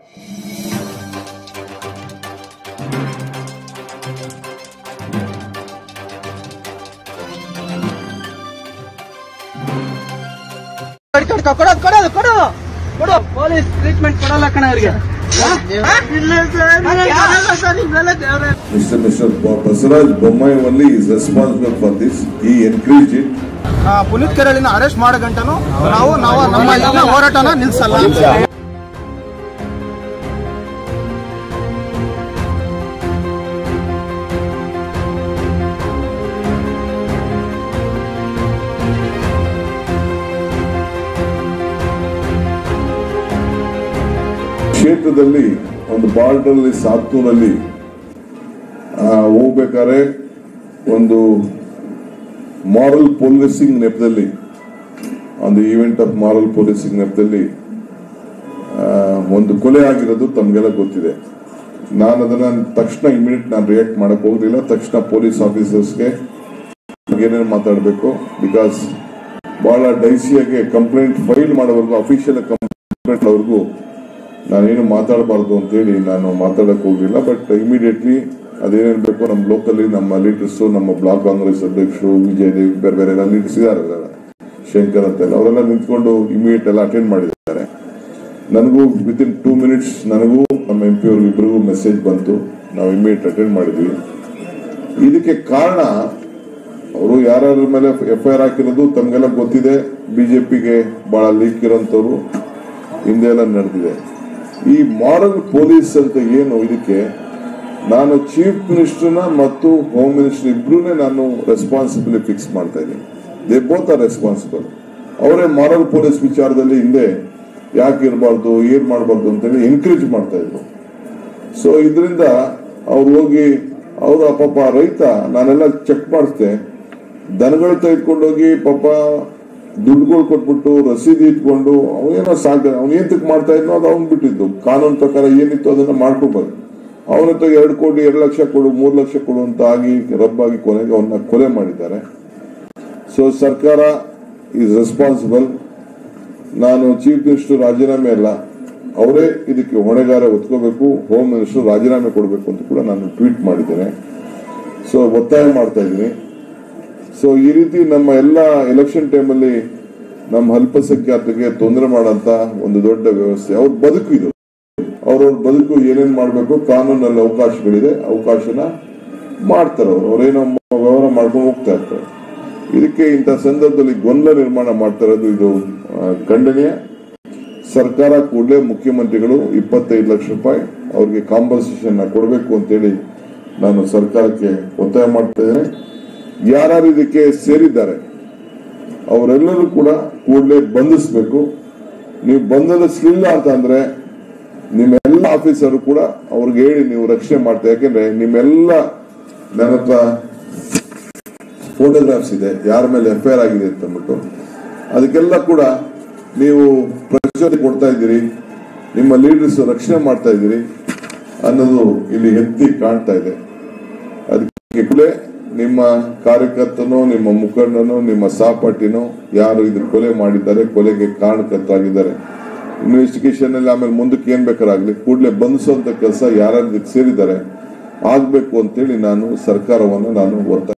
Police treatment ಕೊಡಲ್ಲ ಕಣ ಅವ್ರಿಗೆ. Mr. Basaraj Bommai only is responsible for this. He encouraged it. Puneeth ಕೆರಳಿನ arrest ಮಾಡೋ ಗಂಟನು ನಾವು ನಮ್ಮ ಹೋರಾಟನ ನಿಲ್ಲಿಸಲ್ಲ. ಕ್ಷೇತ್ರದಲ್ಲಿ ಒಂದು ಬಾರ್ಡರ್ ಸಾತ್ನೂರಲ್ಲಿ ಹೋಗ್ಬೇಕಾದ್ರೆ ಒಂದು ಮಾರಲ್ ಪೊಲೀಸಿಂಗ್ ನೆಪದಲ್ಲಿ ಒಂದು ಈವೆಂಟ್ ಆಫ್ ಮಾರಲ್ ಪೊಲೀಸಿಂಗ್ ನೆಪದಲ್ಲಿ ಒಂದು ಕೊಲೆ ಆಗಿರೋದು ತಮಗೆಲ್ಲ ಗೊತ್ತಿದೆ. ನಾನು ಅದನ್ನ ತಕ್ಷಣ ಇಮಿಡಿಯೇಟ್ ನಾನು ರಿಯಾಕ್ಟ್ ಮಾಡಕ್ ಹೋಗಲಿಲ್ಲ. ತಕ್ಷಣ ಪೊಲೀಸ್ ಆಫೀಸರ್ಸ್ಗೆ ಏನೇನು ಮಾತಾಡಬೇಕು, ಬಿಕಾಸ್ ಬಹಳ ಡೈಸಿಯಾಗಿ ಕಂಪ್ಲೇಂಟ್ ಫೈಲ್ ಮಾಡೋವರೆಗೂ, ಅಫಿಷಿಯಲ್ ಕಂಪ್ಲೇಂಟ್ ಅವ್ರಿಗೂ ನಾನೇನು ಮಾತಾಡಬಾರ್ದು ಅಂತೇಳಿ ನಾನು ಮಾತಾಡಕ್ ಹೋಗಿಲ್ಲ. ಬಟ್ ಇಮಿಡಿಯೇಟ್ಲಿ ಅದೇನೇನು ಬೇಕೋ ನಮ್ಮ ಲೋಕಲಿ ನಮ್ಮ ಲೀಡರ್ಸ್, ನಮ್ಮ ಬ್ಲಾಕ್ ಕಾಂಗ್ರೆಸ್ ಅಧ್ಯಕ್ಷರು, ವಿಜಯ್ ದೇವ್, ಬೇರೆ ಬೇರೆ ಎಲ್ಲ ಲೀಡರ್ಸ್ ಇದಾರೆ, ಶಂಕರ್ ಅಂತೆಲ್ಲ, ಅವರೆಲ್ಲ ನಿಂತ್ಕೊಂಡು ಇಮಿಡಿಯೇಟ್ ಎಲ್ಲ ಅಟೆಂಡ್ ಮಾಡಿದ್ದಾರೆ. ನನಗೂ ವಿತಿನ್ 2 minutes ನನಗೂ ನಮ್ಮ MP ಅವ್ರಿಗೂ ಇಬ್ಬರಿಗೂ ಮೆಸೇಜ್ ಬಂತು. ನಾವು ಇಮಿಡಿಯೇಟ್ ಅಟೆಂಡ್ ಮಾಡಿದ್ವಿ. ಇದಕ್ಕೆ ಕಾರಣ ಅವರು ಯಾರ್ಯಾರ ಮೇಲೆ FIR ಹಾಕಿರೋದು ತಮಗೆಲ್ಲ ಗೊತ್ತಿದೆ. ಬಿಜೆಪಿಗೆ ಬಹಳ ಲೀಕ್ ಇರೋಂಥವ್ರು ಹಿಂದೆ ಎಲ್ಲ ನಡೆದಿದೆ. ಈ ಮಾರಲ್ ಪೊಲೀಸ್ ಅಂತ ಏನು, ಇದಕ್ಕೆ ನಾನು ಚೀಫ್ ಮಿನಿಸ್ಟರ್ನ ಮತ್ತು ಹೋಮ್ ಮಿನಿಸ್ಟರ್ ಇಬ್ರು ನಾನು ರೆಸ್ಪಾನ್ಸಿಬಿಲಿಟಿ ಫಿಕ್ಸ್ ಮಾಡ್ತಾ ಇದ್ದೀನಿ. They both are responsible. ಅವರೇ ಮಾರಲ್ ಪೊಲೀಸ್ ವಿಚಾರದಲ್ಲಿ ಹಿಂದೆ ಯಾಕೆ ಇರಬಾರ್ದು, ಏನ್ ಮಾಡಬಾರ್ದು ಅಂತೇಳಿ ಎನ್ಕರೇಜ್ ಮಾಡ್ತಾ ಇದ್ರು. ಸೊ ಇದರಿಂದ ಅವ್ರು ಹೋಗಿ ಅವ್ರ ಪಾಪ ರೈತ, ನಾನೆಲ್ಲ ಚೆಕ್ ಮಾಡಿಸ್ದೆ, ದನಗಳು ತೆಗೆದುಕೊಂಡೋಗಿ ಪಾಪ ದುಡ್ಡುಗಳು ಕೊಟ್ಬಿಟ್ಟು ರಸೀದಿ ಇಟ್ಕೊಂಡು ಅವನೇನೋ ಅವ್ನು ಏಂತಕ್ಕೆ ಮಾಡ್ತಾ ಇದ್ನೋ ಅದು ಅವ್ನು ಬಿಟ್ಟಿದ್ದು. ಕಾನೂನು ಪ್ರಕಾರ ಏನಿತ್ತು ಅದನ್ನ ಮಾಡ್ಕೊಬಾರ್ದು. ಅವನಂತ 2 ಕೋಟಿ 2 ಲಕ್ಷ ಕೊಡು 3 ಲಕ್ಷ ಕೊಡು ಅಂತ ಆಗಿ ರಬ್ಬಾಗಿ ಕೊನೆಗೆ ಅವನ್ನ ಕೊಲೆ ಮಾಡಿದ್ದಾರೆ. ಸೊ ಸರ್ಕಾರ ಈಸ್ ರೆಸ್ಪಾನ್ಸಿಬಲ್. ನಾನು ಚೀಫ್ ಮಿನಿಸ್ಟರ್ ರಾಜೀನಾಮೆ ಅಲ್ಲ, ಅವರೇ ಇದಕ್ಕೆ ಹೊಣೆಗಾರ ಹೊತ್ಕೋಬೇಕು. ಹೋಮ್ ಮಿನಿಸ್ಟರ್ ರಾಜೀನಾಮೆ ಕೊಡಬೇಕು ಅಂತ ಕೂಡ ನಾನು ಟ್ವೀಟ್ ಮಾಡಿದ್ದೇನೆ. ಸೊ ಒತ್ತಾಯ ಮಾಡ್ತಾ ಇದ್ದೀನಿ. ಸೊ ಈ ರೀತಿ ನಮ್ಮ ಎಲ್ಲ ಎಲೆಕ್ಷನ್ ಟೈಮಲ್ಲಿ ನಮ್ಮ ಅಲ್ಪಸಂಖ್ಯಾತರಿಗೆ ತೊಂದರೆ ಮಾಡಂತ ಒಂದು ದೊಡ್ಡ ವ್ಯವಸ್ಥೆ, ಅವ್ರ ಬದುಕು ಇದು. ಅವ್ರವ್ರ ಬದುಕು ಏನೇನ್ ಮಾಡಬೇಕು, ಕಾನೂನಲ್ಲಿ ಅವಕಾಶಗಳಿದೆ, ಅವಕಾಶನ ಮಾಡ್ತಾರೆ. ಅವ್ರೇನೋ ವ್ಯವಹಾರ ಮಾಡ್ಕೊಂಡು ಹೋಗ್ತಾ ಇರ್ತಾರೆ. ಇದಕ್ಕೆ ಇಂಥ ಸಂದರ್ಭದಲ್ಲಿ ಗೊಂದಲ ನಿರ್ಮಾಣ ಮಾಡ್ತಾ ಇರೋದು ಇದು ಖಂಡನೀಯ. ಸರ್ಕಾರ ಕೂಡಲೇ ಮುಖ್ಯಮಂತ್ರಿಗಳು 25 ಲಕ್ಷ ರೂಪಾಯಿ ಅವ್ರಿಗೆ ಕಾಂಪನ್ಸೇಷನ್ ಕೊಡಬೇಕು ಅಂತೇಳಿ ನಾನು ಸರ್ಕಾರಕ್ಕೆ ಒತ್ತಾಯ ಮಾಡ್ತಾ ಇದ್ದೇನೆ. ಯಾರು ಇದಕ್ಕೆ ಸೇರಿದ್ದಾರೆ ಅವರೆಲ್ಲರೂ ಕೂಡ ಕೂಡಲೇ ಬಂಧಿಸಬೇಕು. ನೀವು ಬಂಧಿಸಲಿಲ್ಲ ಅಂತಂದ್ರೆ ನಿಮ್ಮೆಲ್ಲ ಆಫೀಸರ್ ಕೂಡ ಅವ್ರಿಗೆ ಹೇಳಿ ನೀವು ರಕ್ಷಣೆ ಮಾಡ್ತಾ. ಯಾಕೆಂದ್ರೆ ನಿಮ್ಮೆಲ್ಲ ನನ್ನ ಹತ್ರ ಫೋಟೋಗ್ರಾಫ್ಸ್ ಇದೆ, ಯಾರ ಮೇಲೆ FIR ಆಗಿದೆ ಅಂತ ಅಂದ್ಬಿಟ್ಟು, ಅದಕ್ಕೆಲ್ಲ ಕೂಡ ನೀವು ಪ್ರಚೋದನೆ ಕೊಡ್ತಾ ಇದ್ದೀರಿ, ನಿಮ್ಮ ಲೀಡರ್ಸ್ ರಕ್ಷಣೆ ಮಾಡ್ತಾ ಇದ್ದೀರಿ ಅನ್ನೋದು ಇಲ್ಲಿ ಎತ್ತಿ ಕಾಣ್ತಾ ಇದೆ. ಅದಕ್ಕೆ ಕೂಡಲೇ ನಿಮ್ಮ ಕಾರ್ಯಕರ್ತನೋ, ನಿಮ್ಮ ಮುಖಂಡನೋ, ನಿಮ್ಮ ಸಹಪಾಠಿನೋ ಯಾರು ಇದು ಕೊಲೆ ಮಾಡಿದ್ದಾರೆ, ಕೊಲೆಗೆ ಕಾರಣಕರ್ತರಾಗಿದ್ದಾರೆ, ಇನ್ವೆಸ್ಟಿಗೇಷನ್ ಅಲ್ಲಿ ಆಮೇಲೆ ಮುಂದಕ್ಕೆ ಏನ್ ಬೇಕಾರಾಗ್ಲಿ ಕೂಡಲೇ ಬಂಧಿಸುವಂತ ಕೆಲಸ ಯಾರು ಸೇರಿದ್ದಾರೆ ಆಗ್ಬೇಕು ಅಂತೇಳಿ ನಾನು ಸರ್ಕಾರವನ್ನು ಒತ್ತಾಯ